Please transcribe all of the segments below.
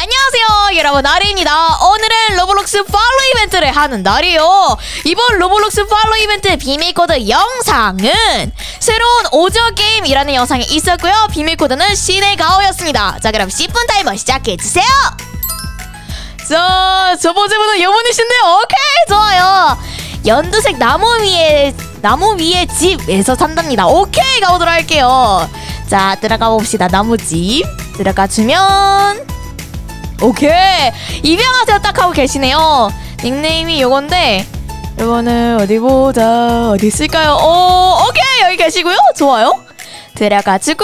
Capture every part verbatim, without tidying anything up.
안녕하세요 여러분, 아리입니다. 오늘은 로블록스 팔로우 이벤트를 하는 날이에요. 이번 로블록스 팔로우 이벤트 비밀코드 영상은 새로운 오징어 게임이라는 영상이 있었고요. 비밀코드는 신의 가오였습니다. 자, 그럼 십 분 타이머 시작해주세요. 자, 저번주부는 여분이신데요. 오케이, 좋아요. 연두색 나무 위에 나무 위에 집에서 산답니다. 오케이, 가보도록 할게요. 자, 들어가 봅시다. 나무집 들어가주면 오케이, 입양하세요 딱 하고 계시네요. 닉네임이 요건데 이거는 어디 보자, 어디 있을까요? 오, 오케이, 여기 계시고요. 좋아요. 들어가지고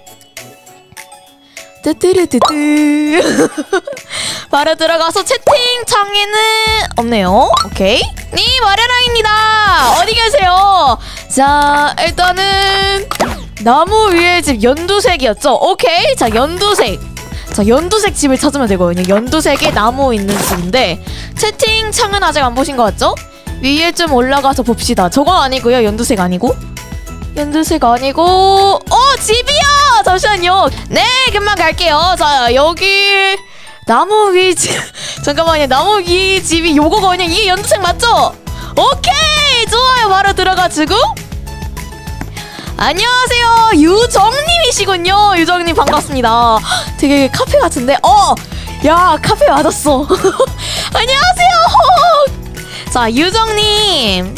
뜨뜨르뜨뜨 바로 들어가서 채팅창에는 없네요. 오케이, 님 아레라입니다. 어디 계세요? 자, 일단은 나무 위에 집 연두색이었죠? 오케이, 자, 연두색. 자, 연두색 집을 찾으면 되거든요. 연두색에 나무 있는 집인데 채팅창은 아직 안 보신 것 같죠? 위에 좀 올라가서 봅시다. 저건 아니고요. 연두색 아니고. 연두색 아니고. 어, 집이요! 잠시만요. 네, 금방 갈게요. 자, 여기 나무 위 집. 잠깐만요. 나무 위 집이 요거거든요. 이게 연두색 맞죠? 오케이! 좋아요. 바로 들어가지고. 안녕하세요, 유정님이시군요. 유정님 반갑습니다. 되게 카페 같은데? 어! 야, 카페 맞았어. 안녕하세요. 자, 유정님.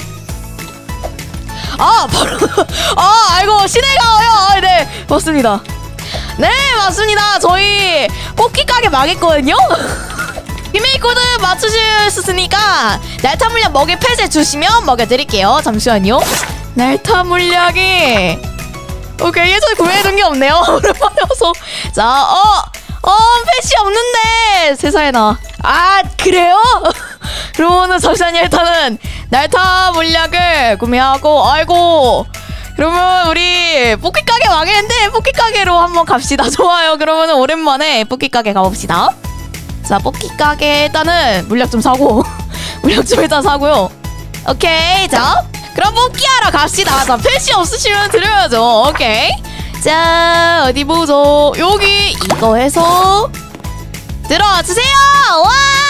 아, 바로. 아, 아이고, 시내가요. 네, 맞습니다. 네, 맞습니다. 저희 뽑기 가게 망했거든요. 비밀코드 맞추실 수 있으니까 날타 물량 먹이 펫을 주시면 먹여드릴게요. 잠시만요. 날타 물약이 오케이, 예전에 구매해둔 게 없네요. 오랜만에 와서. 자, 어! 어, 펫이 없는데 세상에나. 아, 그래요? 그러면은 잠시만요. 일단은 날타 물약을 구매하고. 아이고, 그러면 우리 뽑기 가게 망했는데 뽑기 가게로 한번 갑시다. 좋아요. 그러면은 오랜만에 뽑기 가게 가봅시다. 자, 뽑기 가게 일단은 물약 좀 사고 물약 좀 일단 사고요. 오케이, 자, 그럼 뽑기하러 갑시다. 자, 펫이 없으시면 드려야죠. 오케이. 자, 어디 보죠. 여기 이거 해서 들어와 주세요. 와!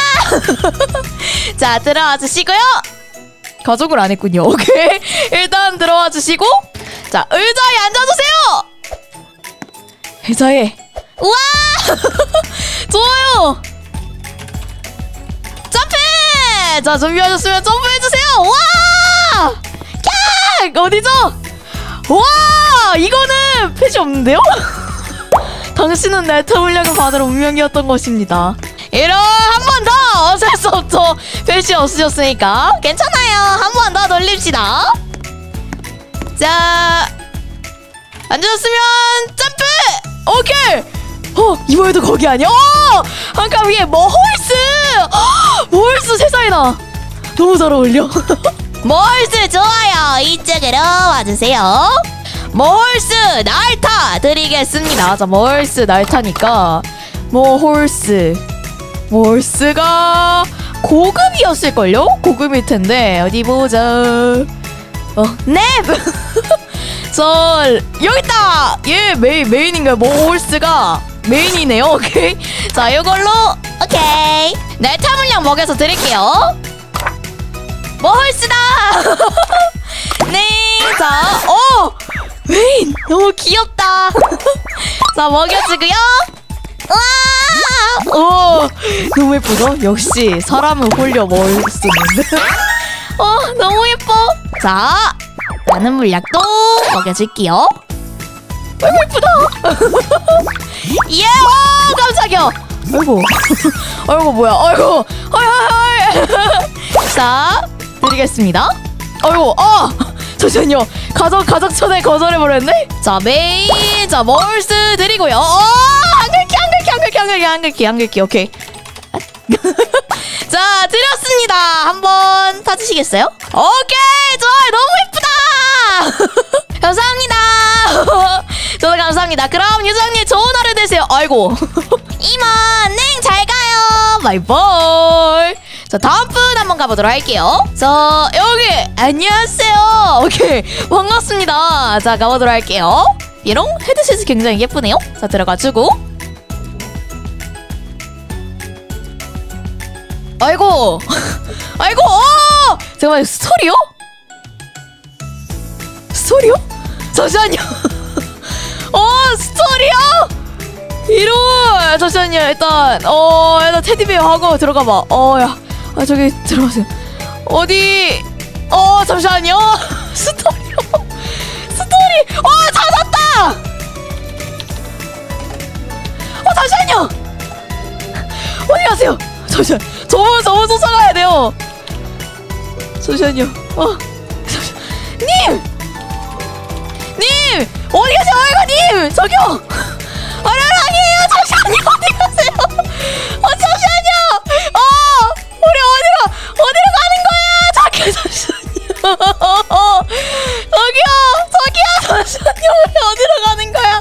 자, 들어와 주시고요. 가족을 안 했군요. 오케이. 일단 들어와 주시고. 자, 의자에 앉아주세요. 의자에. 우와! 좋아요. 점프! 자, 준비하셨으면 점프해주세요. 와! 야! 어디죠? 와! 이거는 펫이 없는데요? 당신은 날타 물량을 받을 운명이었던 것입니다. 이런, 한 번 더! 어쩔 수 없죠. 펫이 없으셨으니까. 괜찮아요. 한 번 더 돌립시다. 자, 앉으셨으면 점프! 오케이! 어, 이번에도 거기 아니야? 어! 한 칸 위에 머홀스! 머홀스 세상에나! 너무 잘 어울려. 머홀스 좋아요. 이쪽으로 와주세요. 머홀스 날타 드리겠습니다. 자, 머홀스 날타니까 머홀스 머홀스가 고급이었을걸요? 고급일 텐데 어디 보자. 어, 넵! 저 여기 있다. 얘 메인 메인인가요? 머홀스가 메인이네요. 오케이. 자, 이걸로 오케이. 날타 물량 먹여서 드릴게요. 머홀스다. 네. 자, 어, 메인 너무 귀엽다. 자, 먹여주고요. 와, 오, 너무 예쁘죠? 역시 사람은 홀려 머홀스는. 어, 너무 예뻐. 자, 나는 물약도 먹여줄게요. 아이고, 예쁘다. 예, 오, 깜짝이야. 아이고, 아이고, 뭐야, 아이고, 아이고, 자, 드리겠습니다. 아이고, 아, 잠시만요. 가족, 가족 초대 거절해버렸네? 자, 메인, 자, 머홀스 드리고요. 어, 한글키, 한글키, 한글키, 한글키, 한글키, 한글키, 오케이. 자, 드렸습니다. 한번 타주시겠어요? 오케이, 좋아요. 너무 예쁘다. 감사합니다. 저도 감사합니다. 그럼 유정님 좋은 하루 되세요. 아이고. 이만, 넹, 잘 가요. 바이바이. 자, 다음 분 한번 가보도록 할게요. 자, 여기 안녕하세요. 오케이, 반갑습니다. 자, 가보도록 할게요. 삐롱. 헤드셋이 굉장히 예쁘네요. 자, 들어가주고. 아이고 아이고 어! 잠깐만 스토리요? 스토리요? 잠시만요. 어 스토리요? 이런 잠시만요. 일단 어 일단 테디베어 하고 들어가봐. 어야 아, 저기 들어가세요. 어디 어 잠시만요. 스토리요? 스토리 어 찾았다. 어 잠시만요. 어디 가세요? 잠시만 저분 저분 쫓아가야 돼요. 잠시만요. 어 잠시만. 님! 님! 어디 가세요? 아이고 님! 저기요! 아라랑이에요! 잠시만요! 어디 가세요? 어 잠시만요! 어! 우리 어디로 어디로 가는 거야? 저기요 잠시만요! 저기요! 저기요! 잠시만요! 우리 어디로 가는 거야?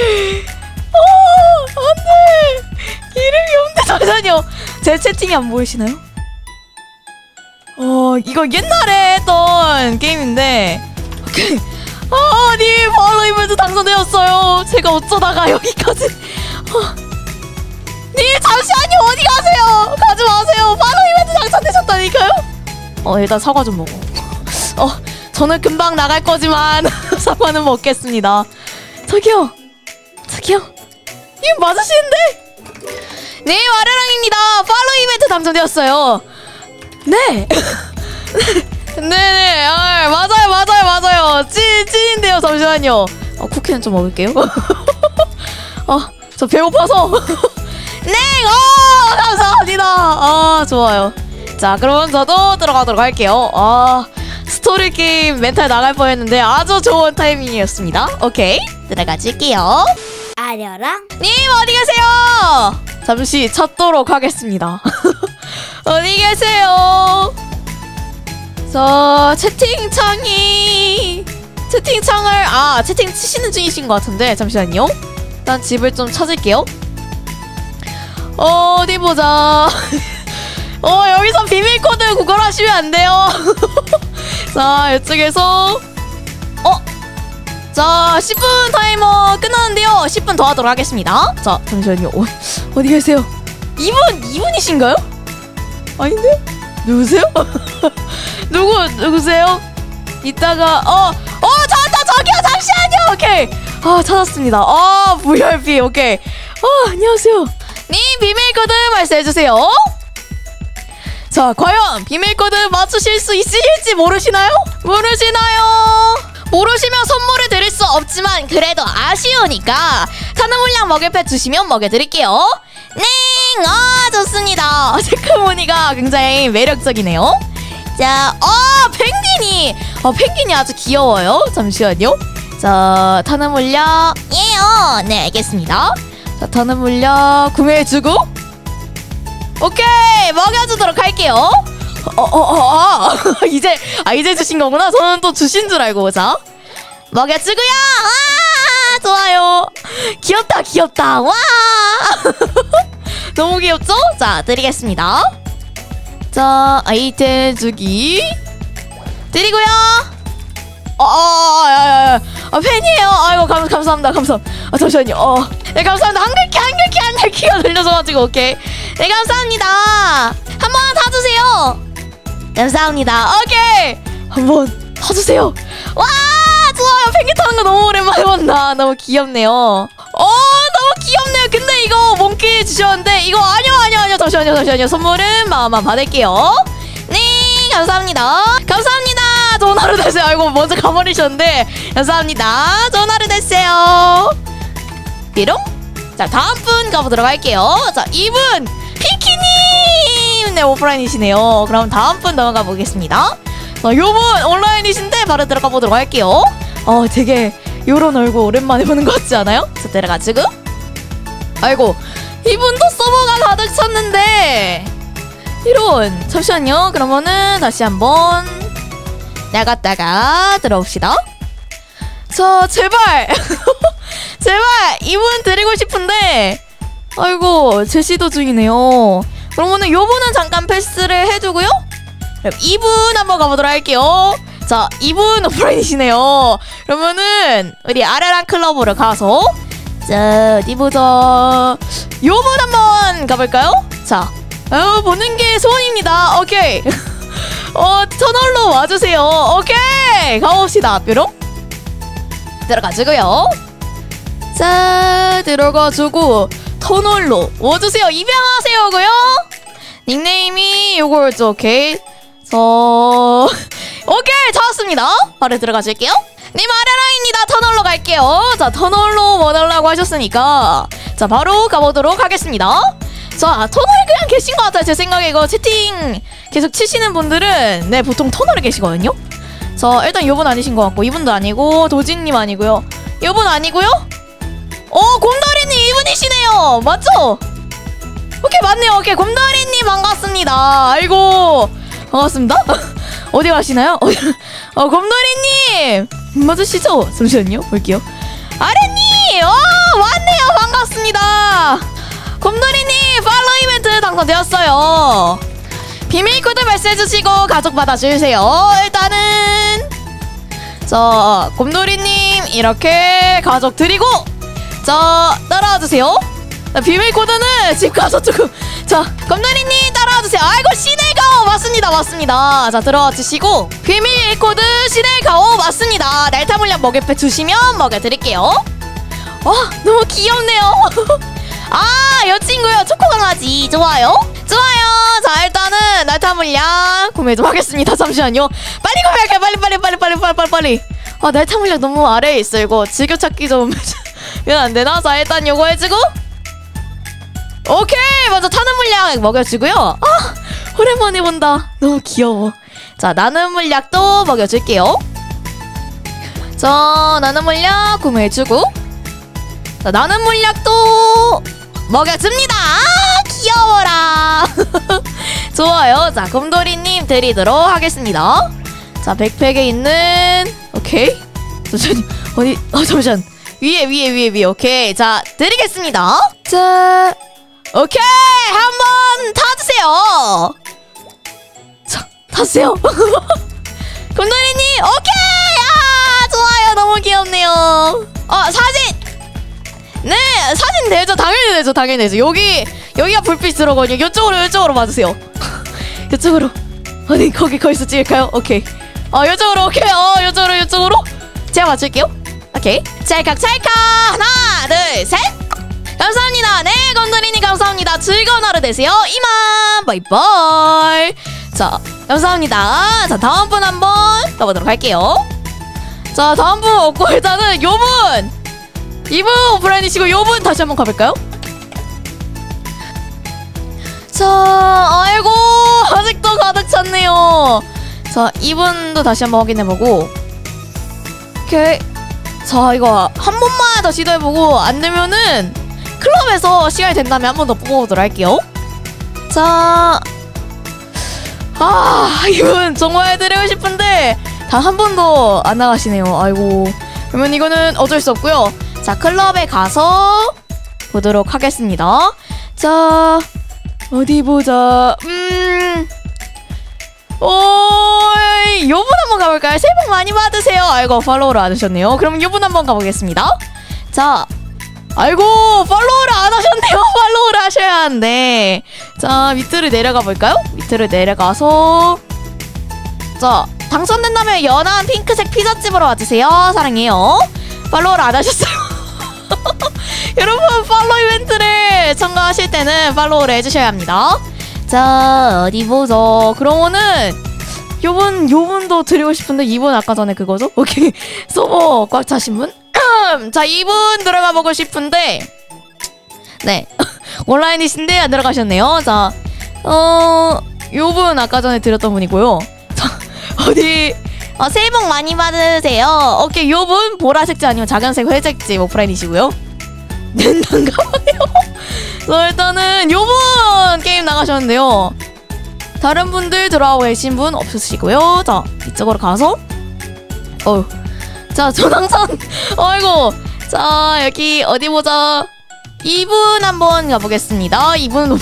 어! 안돼! 이름이 없는데 잠시만요! 제 채팅이 안 보이시나요? 어 이거 옛날에 했던 게임인데 오케이. 아, 님 바로 이벤트 당선되었어요. 제가 어쩌다가 여기까지 어. 님 잠시만요. 어디 가세요? 가지 마세요. 바로 이벤트 당선되셨다니까요. 어 일단 사과 좀 먹어. 어 저는 금방 나갈 거지만 사과는 먹겠습니다. 저기요 저기요 님 맞으시는데? 네 와르랑입니다. 팔로우 이벤트 당첨되었어요. 네. 네네 아, 맞아요 맞아요 맞아요 찐, 찐인데요. 잠시만요. 어, 쿠키는 좀 먹을게요. 어, 저 배고파서. 네! 어, 감사합니다. 아 좋아요. 자 그럼 저도 들어가도록 할게요. 아 스토리 게임 멘탈 나갈 뻔했는데 아주 좋은 타이밍이었습니다. 오케이 들어가줄게요. 아려랑 님 어디 계세요? 잠시 찾도록 하겠습니다. 어디 계세요? 저 채팅창이 채팅창을 아 채팅 치시는 중이신 것 같은데 잠시만요. 일단 집을 좀 찾을게요. 어, 어디 보자. 어 여기서 비밀 코드 구걸하시면 안 돼요. 자 이쪽에서 어 자 십 분 타이머 끝났는데요. 십 분 더 하도록 하겠습니다. 자 잠시만요. 어, 어디 계세요? 이분 이분이신가요? 아닌데? 누구세요? 누구 누구세요? 이따가 어 어 찾았다. 저기요 잠시만요. 오케이 아 찾았습니다. 아 브이아이피 오케이. 아 안녕하세요. 님 비밀 코드 말씀해주세요. 자 과연 비밀 코드 맞추실 수 있으실지 모르시나요? 모르시나요? 모르시면 선물을 드릴 수 없지만 그래도 아쉬우니까 타는 물량 먹을패 주시면 먹여드릴게요. 네, 아 좋습니다. 체크무늬가 굉장히 매력적이네요. 자, 어 펭귄이, 어 펭귄이 아주 귀여워요. 잠시만요. 자, 타는 물량 예요. 네, 알겠습니다. 자, 타는 물량 구매해주고, 오케이 먹여주도록 할게요. 어어어 아, 이제 아 이제 주신 거구나. 저는 또 주신 줄 알고. 자, 먹여주고요. 아 좋아요. 귀엽다 귀엽다. 와. 너무 귀엽죠? 자, 드리겠습니다. 자, 아이템 주기 드리고요. 어, 어, 야, 야, 야. 아, 팬이에요. 아이고, 감, 감사합니다. 감사. 아, 잠시만요. 어, 네, 감사합니다. 한글키, 한글키, 한글키가 들려줘가지고, 오케이. 네, 감사합니다. 한 번 타주세요. 감사합니다. 오케이. 한번 타주세요. 와, 좋아요. 펭귄 타는 거 너무 오랜만에 본다. 너무 귀엽네요. 어, 너무 귀엽네요. 근데 이거 몽키 주셨는데 이거 아니요 아니요 아니요 잠시만요 잠시만요. 선물은 마음만 받을게요. 네 감사합니다. 감사합니다. 좋은 하루 되세요. 아이고 먼저 가버리셨는데 감사합니다. 좋은 하루 되세요. 삐롱. 자 다음 분 가보도록 할게요. 자 이분 피키님 네 오프라인이시네요. 그럼 다음 분 넘어가 보겠습니다. 자 요분 온라인이신데 바로 들어가 보도록 할게요. 어 되게 요런 얼굴 오랜만에 보는 것 같지 않아요? 자 들어가지고 아이고 이분도 서버가 가득 찼는데 이런 잠시만요. 그러면은 다시 한번 나갔다가 들어옵시다. 자 제발 제발 이분 드리고 싶은데 아이고 제시도 중이네요. 그러면은 요분은 잠깐 패스를 해주고요. 그럼 이분 한번 가보도록 할게요. 자 이분 오프라인이시네요. 그러면은 우리 아라랑 클럽으로 가서 자 어디 보자. 요분 한번 가볼까요? 자 어, 보는 게 소원입니다. 오케이. 어, 터널로 와주세요. 오케이. 가봅시다. 뾰롱. 들어가지고요. 자, 들어가주고 터널로 와주세요. 입양하세요고요. 닉네임이 요거였죠. 오케이. 저 오케이 찾았습니다. 바로 들어가줄게요. 님 아래라인입니다. 터널로 갈게요. 자, 터널로 원하려고 하셨으니까 자, 바로 가보도록 하겠습니다. 자, 터널에 그냥 계신 것 같아요. 제 생각에 이거 채팅 계속 치시는 분들은 네, 보통 터널에 계시거든요. 자, 일단 이분 아니신 것 같고, 이분도 아니고, 도진님 아니고요. 이분 아니고요. 어, 곰돌이님 이분이시네요. 맞죠? 오케이, 맞네요. 오케이, 곰돌이님 반갑습니다. 아이고, 반갑습니다. 어디 가시나요? 어, 곰돌이님 맞으시죠? 잠시만요, 볼게요. 아래님, 어, 맞네요. 반갑습니다. 곰돌이님 팔로우 이벤트 당첨되었어요. 비밀 코드 말씀해주시고 가족 받아주세요. 일단은 자, 곰돌이님 이렇게 가족 드리고 자, 따라와주세요. 자, 비밀 코드는 집 가서 조금 자, 곰돌이님 따라와주세요. 아이고, 시네가오 맞습니다. 맞습니다. 자, 들어와 주시고 비밀 코드 시네가오 맞습니다. 날타 물량 먹여패 주시면 먹여드릴게요. 와, 너무 귀엽네요. 아, 여친구요. 초코강아지 좋아요. 좋아요. 자, 일단은 날타 물량 구매 좀 하겠습니다. 잠시만요. 빨리 구매할게요. 빨리 빨리 빨리 빨리 빨리 빨리 빨리. 아, 날타 물량 너무 아래에 있어. 이거 즐겨찾기 좀 이건 안 되나? 자, 일단 요거 해주고 오케이. 먼저 타는 물약 먹여주고요. 아, 오랜만에 본다. 너무 귀여워. 자, 나는 물약도 먹여줄게요. 자, 나는 물약 구매해주고 자, 나는 물약도 먹여줍니다. 아, 귀여워라. 좋아요. 자, 곰돌이님 드리도록 하겠습니다. 자, 백팩에 있는 오케이. 잠시만요. 어디? 어, 잠시만. 위에 위에 위에 위에. 오케이. 자, 드리겠습니다. 자, 오케이. 한번 타주세요. 자, 타주세요. 곰돌이님 오케이. 아, 좋아요. 너무 귀엽네요. 어, 사진. 네, 사진 되죠. 당연히 되죠. 당연히 되죠. 여기 여기가 불빛 들어오거든요. 이쪽으로 이쪽으로 봐주세요. 이쪽으로. 아니, 거기 거기서 찍을까요? 오케이. 어, 이쪽으로. 오케이. 어, 이쪽으로 이쪽으로. 제가 맞출게요. 오케이. 찰칵 찰칵. 하나 둘 셋. 감사합니다. 네, 건드리님 감사합니다. 즐거운 하루 되세요. 이만 바이바이. 자, 감사합니다. 자, 다음 분 한번 가보도록 할게요. 자, 다음 분 없고 일단은 요분 이분 오프라인이시고 요분 다시 한번 가볼까요? 자, 아이고, 아직도 가득 찼네요. 자, 이분도 다시 한번 확인해보고 오케이. 자, 이거 한 번만 더 시도해보고 안 되면은 클럽에서 시간이 된다면 한 번 더 뽑아보도록 할게요. 자, 아, 이분 정말 해드리고 싶은데 단 한 번도 안 나가시네요. 아이고, 그러면 이거는 어쩔 수 없고요. 자, 클럽에 가서 보도록 하겠습니다. 자, 어디 보자. 음, 오이, 요분 한번 가볼까요? 새해 복 많이 받으세요. 아이고, 팔로우를 안 하셨네요. 그럼 요분 한번 가보겠습니다. 자, 아이고, 팔로우를 안 하셨네요. 팔로우를 하셔야 하는데. 자, 밑으로 내려가 볼까요? 밑으로 내려가서 자, 당첨된다면 연한 핑크색 피자집으로 와주세요. 사랑해요. 팔로우를 안 하셨어요. 여러분, 팔로우 이벤트를 참가하실 때는 팔로우를 해주셔야 합니다. 자, 어디 보죠. 그러면은 요분, 요분도 드리고 싶은데 이분 아까 전에 그거죠? 오케이. 서버 꽉 차신 분? 자, 이분 들어가 보고 싶은데 네. 온라인이신데 안 들어가셨네요. 자, 어, 요분 아까 전에 드렸던 분이고요. 자, 어디 어, 새해 복 많이 받으세요. 오케이, 요분 보라색지 아니면 작은색 회색지 오프라인이시고요. 난가 보네요. 자, 일단은 요분 게임 나가셨는데요. 다른 분들 들어가고 계신 분 없으시고요. 자, 이쪽으로 가서 어휴. 자, 전황선 아이고. 자, 여기 어디 보자. 이분 한번 가보겠습니다. 이분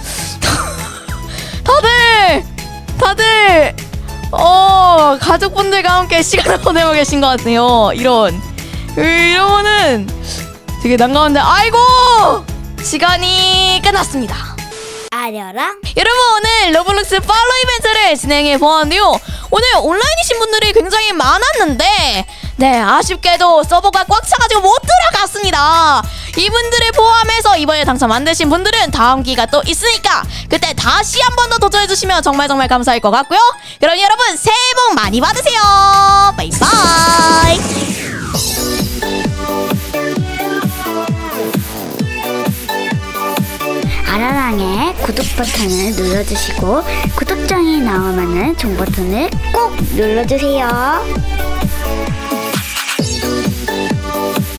다들 다들 어, 가족분들과 함께 시간을 보내고 계신 것 같네요. 이런 이러면은 되게 난감한데 아이고, 시간이 끝났습니다. 아려랑 여러분, 오늘 로블록스 팔로우 이벤트를 진행해 보았는데요. 오늘 온라인이신 분들이 굉장히 많았는데 네, 아쉽게도 서버가 꽉 차가지고 못 들어갔습니다. 이분들을 포함해서 이번에 당첨 안 되신 분들은 다음 기회가 또 있으니까 그때 다시 한 번 더 도전해주시면 정말 정말 감사할 것 같고요. 그럼 여러분, 새해 복 많이 받으세요. 바이바이. 아라랑의 구독 버튼을 눌러주시고 구독장이 나오면은 종 버튼을 꼭 눌러주세요.